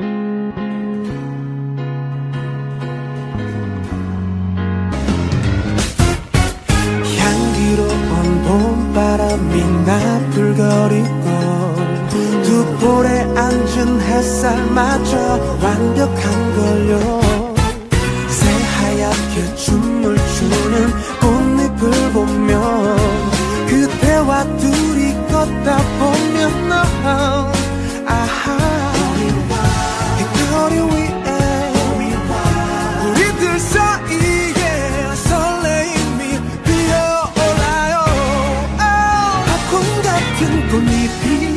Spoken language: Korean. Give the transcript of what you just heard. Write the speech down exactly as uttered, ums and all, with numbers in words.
향기로운 봄바람이 나풀거리고 두 볼에 앉은 햇살마저 완벽한 걸요. 새하얗게 춤을 추는 꽃잎을 보면 그대와 둘이 걷다 보면 너 아하 이 거리 위에 우리들 사이에 설레임이 피어올라요. 팝콘 같은 꽃잎이